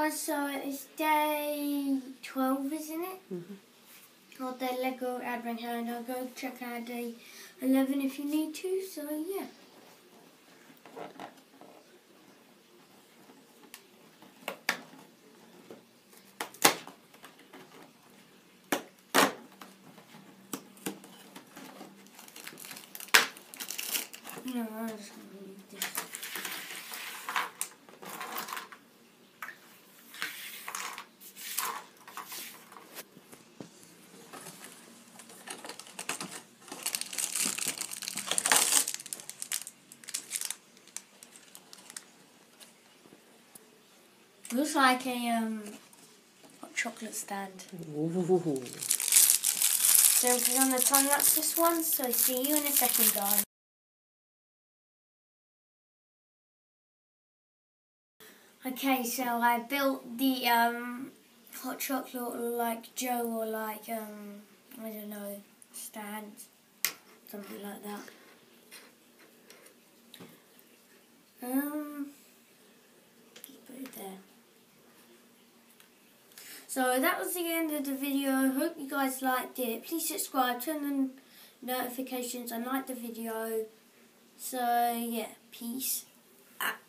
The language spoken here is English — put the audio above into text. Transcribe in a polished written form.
guys, so it's day 12, isn't it? Of the Lego Advent Calendar. Go check out day 11 if you need to, so yeah. No, I'm just going to leave this. Looks like a hot chocolate stand. Ooh. So if we're going to time lapse this one, so see you in a second, guys. Okay, so I built the hot chocolate like Joe or like I don't know, stand, something like that. Just put it there. So that was the end of the video. Hope you guys liked it. Please subscribe, turn on notifications and like the video. So yeah, peace out.